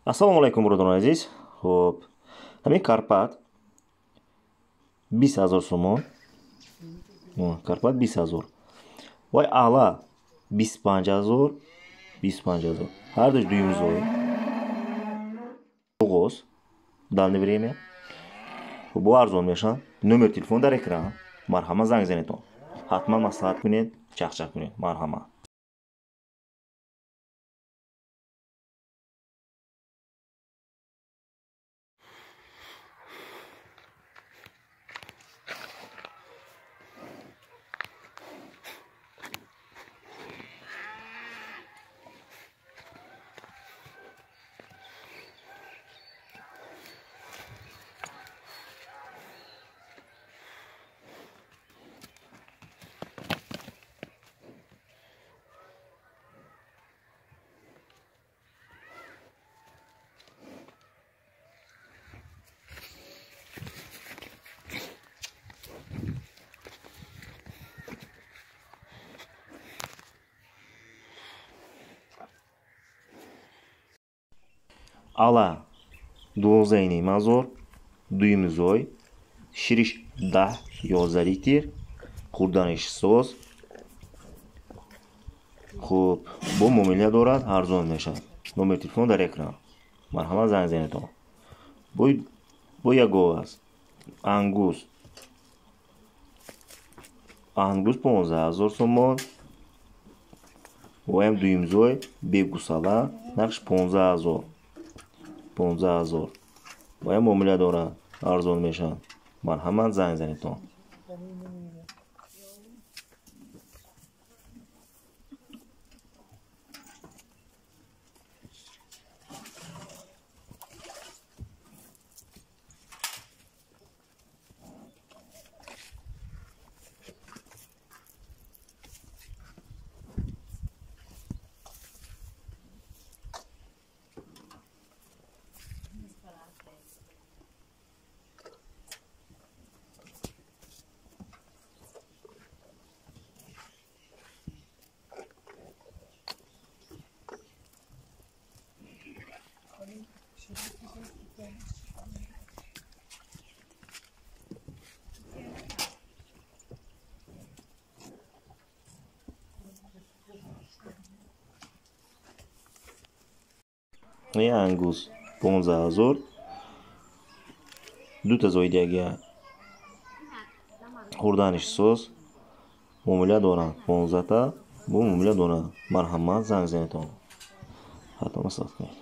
Assalomu alaykum birodarlar aziz. Xo'p. Hamma Karpat 20,000 so'm. Karpat 20,000. Voy ala 25,000, 25,000. Har do'sh duyimiz voy. To'g'oz. Данное время. Bu arzon meshan. Nomer telefon dar ekran. Marhamat zang zaneton. Hatman maslahat kuning, chaqchaq kuning. Marhamat. Ala 12 mazor, duyimiz oy, shirish 10 11 litr, qurdanish so'z. Xo'p, bu muomala دارد arzon میشد. نمره تلفن در اکران. مرحمت زنگ زنیتون. bu یگو است. انگوس 15,000 so'm. و هم duyimzoy begusala نقش 15,000. 15,000. و هم muomala دارد arzon میشد. مرحمت زنگ زنیتون. این انگوس 15,000. دو تا زایدگی خوردنش سس muomala دارن 15 تا. bu muomala دارن. مرحمت زنگ زنیتون. حتی مسافت کنید.